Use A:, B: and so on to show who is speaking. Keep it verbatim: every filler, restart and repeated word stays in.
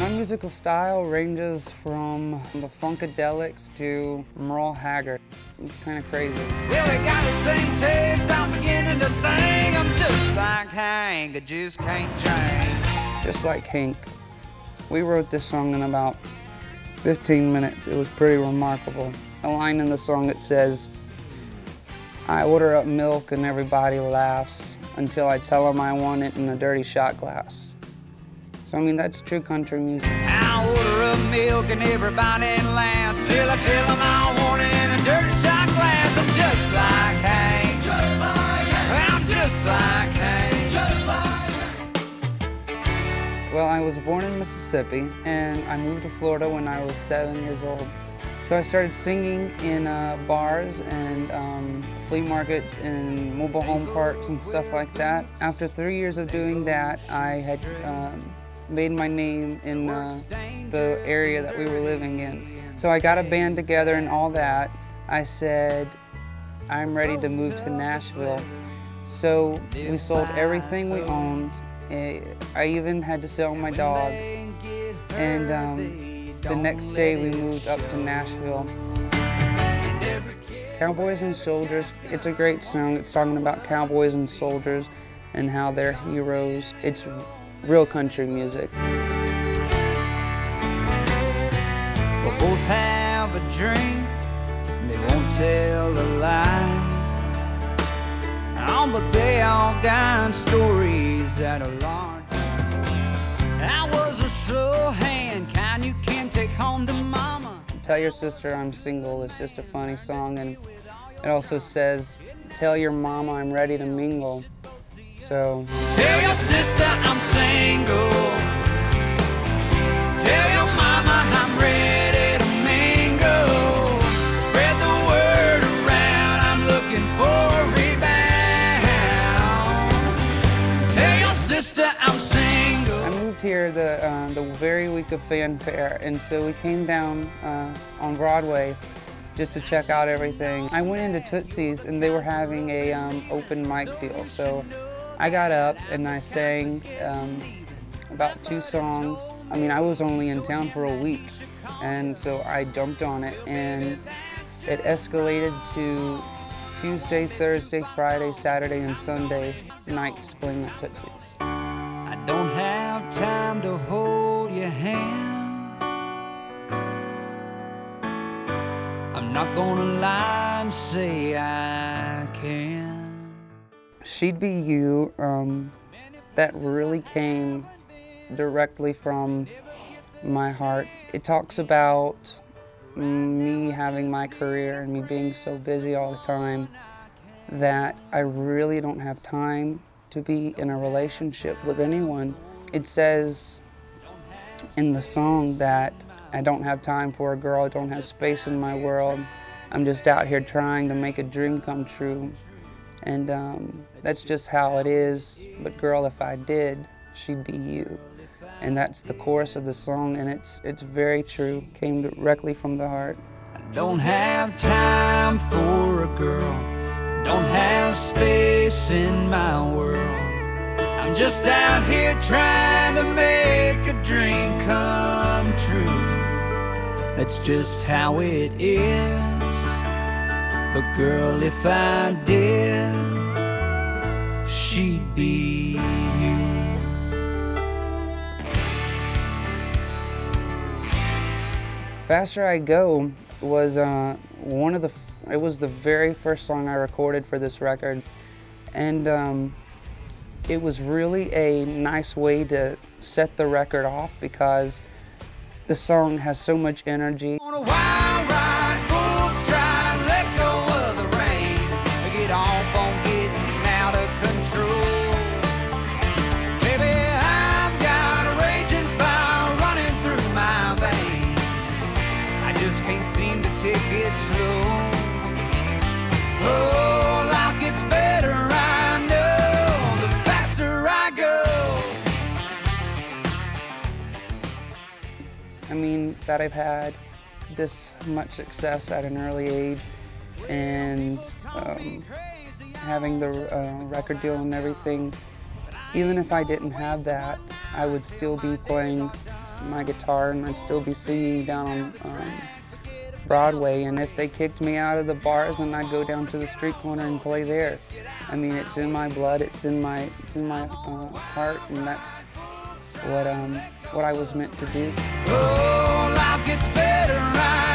A: My musical style ranges from the Funkadelics to Merle Haggard. It's kind of crazy.
B: Well, we got the same taste, I'm beginning to think I'm just like Hank, I just can't change.
A: Just like Hank. We wrote this song in about fifteen minutes. It was pretty remarkable. A line in the song that says, I order up milk and everybody laughs until I tell them I want it in a dirty shot glass. So I mean, that's true country music.
B: I order up milk and everybody laughs till I tell them I want it in a dirty shot glass. I'm just like Hank, just like Hank. I'm just like Hank, just like Hank.
A: Well, I was born in Mississippi and I moved to Florida when I was seven years old. So I started singing in uh, bars and um, flea markets and mobile home parks and stuff like that. After three years of doing that, I had um, made my name in uh, the area that we were living in. So I got a band together and all that. I said, I'm ready to move to Nashville. So we sold everything we owned. I even had to sell my dog. And um, the next day we moved up to Nashville. Cowboys and Soldiers, it's a great song. It's talking about cowboys and soldiers and how they're heroes. It's real country music.
B: We'll both have a drink, they won't tell a lie. Oh, but they all got stories that are large. I was a slow hand, kind you can take home to mama.
A: Tell Your Sister I'm Single is just a funny song, and it also says, tell your mama I'm ready to mingle. So,
B: tell your sister I'm single. Tell your mama I'm ready to mingle. Spread the word around, I'm looking for a rebound. Tell your sister I'm single.
A: I moved here the, uh, the very week of Fanfare, and so we came down uh, on Broadway just to check out everything. I went into Tootsie's and they were having a um, open mic deal, so I got up and I sang um, about two songs. I mean, I was only in town for a week, and so I jumped on it, and it escalated to Tuesday, Thursday, Friday, Saturday, and Sunday nights playing at Tootsie's.
B: I don't have time to hold your hand. I'm not gonna lie and say I can.
A: She'd Be You, um, that really came directly from my heart. It talks about me having my career and me being so busy all the time that I really don't have time to be in a relationship with anyone. It says in the song that I don't have time for a girl, I don't have space in my world. I'm just out here trying to make a dream come true. And um, that's just how it is. But girl, if I did, she'd be you. And that's the chorus of the song, and it's, it's very true. Came directly from the heart.
B: I don't have time for a girl, don't have space in my world. I'm just out here trying to make a dream come true. That's just how it is. But girl, if I did, she'd be you.
A: Faster I Go was uh, one of the, it was the very first song I recorded for this record. And um, it was really a nice way to set the record off because the song has so much energy.
B: On a wild ride, full stride, let go of the reins. Get off on getting out of control. Baby, I've got a raging fire running through my veins. I just can't seem to take it slow. Oh, life gets better, I know, the faster I go.
A: I mean, that I've had this much success at an early age, and um, having the uh, record deal and everything, even if I didn't have that, I would still be playing my guitar and I'd still be singing down on um, Broadway. And if they kicked me out of the bars, then I'd go down to the street corner and play there. I mean, it's in my blood, it's in my, it's in my uh, heart, and that's what um, what I was meant to do.
B: Oh, life gets better right